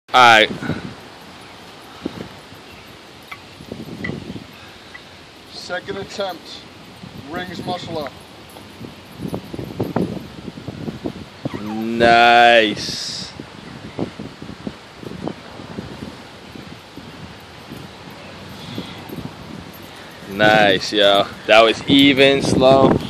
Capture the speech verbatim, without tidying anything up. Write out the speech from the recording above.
Alright. Second attempt. Rings muscle up. Nice. Nice, yo. That was even, slow.